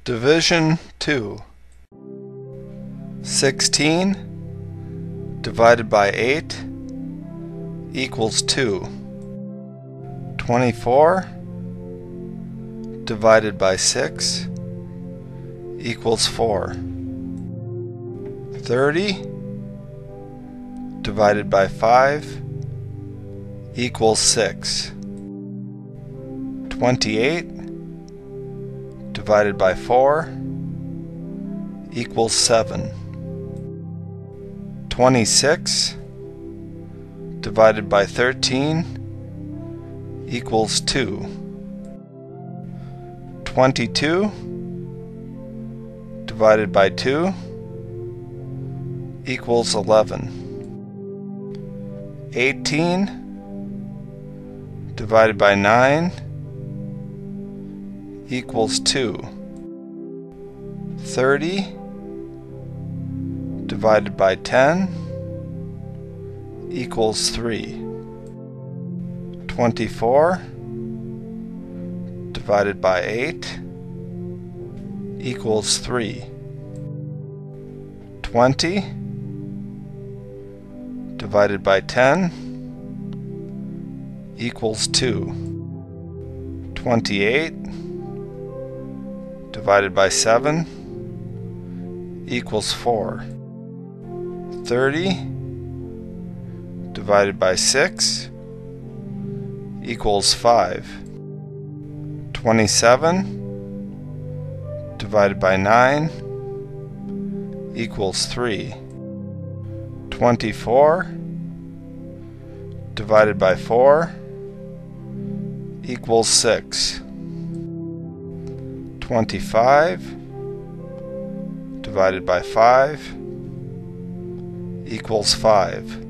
Division 2. 16 divided by 8 equals 2. 24 divided by 6 equals 4. 30 divided by 5 equals 6. 28 divided by 4 equals 7. 26 divided by 13 equals 2. 22 divided by 2 equals 11. 18 divided by 9 equals 2. 30 divided by 10 equals 3. 24 divided by 8 equals 3. 20 divided by 10 equals 2. 28 divided by 7 equals 4. 30 divided by 6 equals 5. 27 divided by 9 equals 3. 24 divided by 4 equals 6. 25 divided by 5 equals 5.